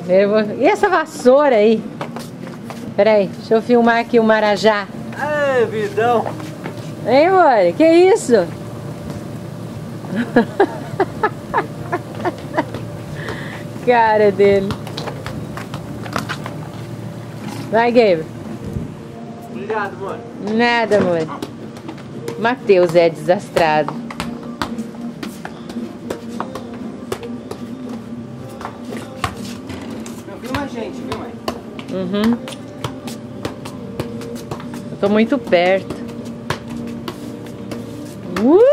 E essa vassoura aí? Peraí, deixa eu filmar aqui o marajá. Ai, vidão. Hein, amor? Que isso? Cara dele. Vai, Gabriel. Obrigado, amor. Nada, amor. Matheus é desastrado. Não filma a gente, viu, mãe? Uhum. Eu tô muito perto. Uhul!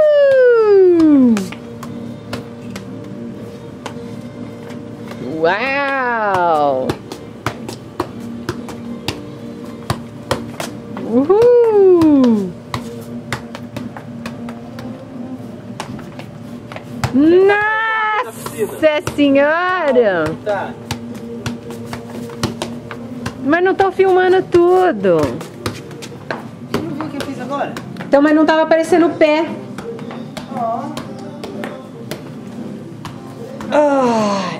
Uau! Uhul! Nossa Senhora! Tá. Mas não tô filmando tudo. Você não viu o que eu fiz agora? Então, mas não tava aparecendo o pé. Ó. Ai.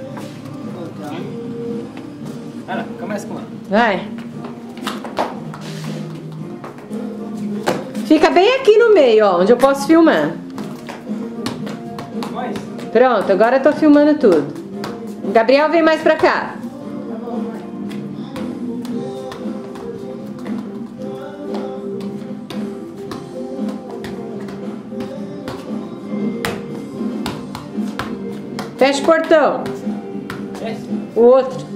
Vai lá, começa com ela. Vai. Fica bem aqui no meio, ó, onde eu posso filmar. Mais? Pronto, agora eu tô filmando tudo. O Gabriel vem mais pra cá. Fecha o portão. Esse? O outro.